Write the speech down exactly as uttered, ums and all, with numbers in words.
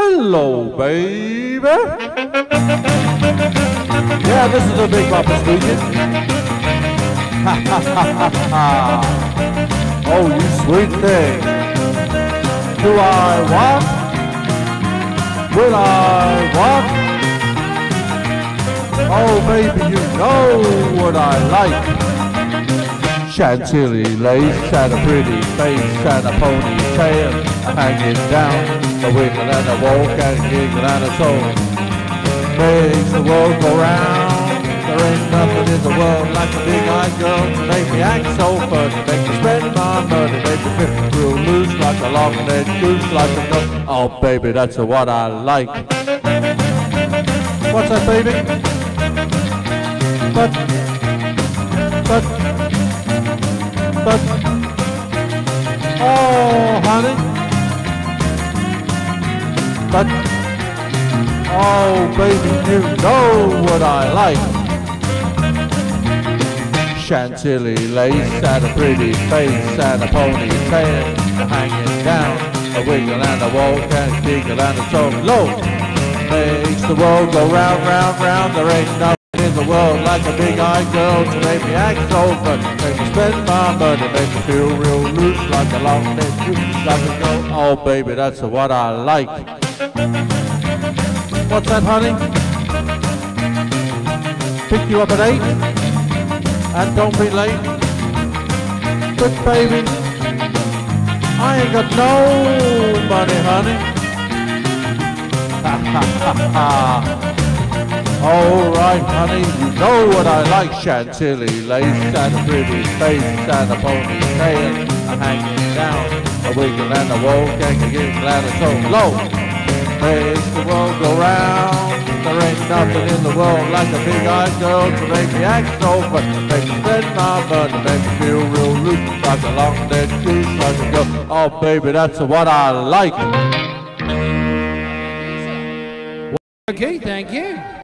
Hello, baby. Yeah, this is the Big Bopper speaking. Ha ha ha ha ha. Oh, you sweet thing. Do I what? Will I what? Oh, baby, you know what I like. Chantilly lace and a pretty face and a ponytail hanging down, a wiggle and a walk and a giggle and a soul. Makes the world go round. There ain't nothing in the world like a big-eyed girl to make me act so funny, make me spend my money, make me feel real loose like a long-legged goose, like a duck. Oh, baby, that's what I like. What's that, baby? But, but, but, oh, honey. But, oh, baby, you know what I like. Chantilly lace and a pretty face and a ponytail hanging down, a wiggle and a walk and a giggle and a talk low. Makes the world go round, round, round. There ain't nothing in the world like a big-eyed girl to make me act so funny, make me spend my money, make me feel real loose like a long-necked goose, like a girl. Oh, baby, that's what I like. What's that, honey? Pick you up at eight, and don't be late. But baby, I ain't got no money, honey. Ha ha ha ha. All right, honey, you know what I like. Chantilly lace and a pretty face and a ponytail hanging down, a wiggle and a walk and a giggle and a so low. Makes the world go round. There ain't nothing in the world like a big-eyed girl to make me act so funny, make me spend my money, make me feel real loose like a long-legged goose, like a girl. Oh, baby, that's what I like. Okay, thank you.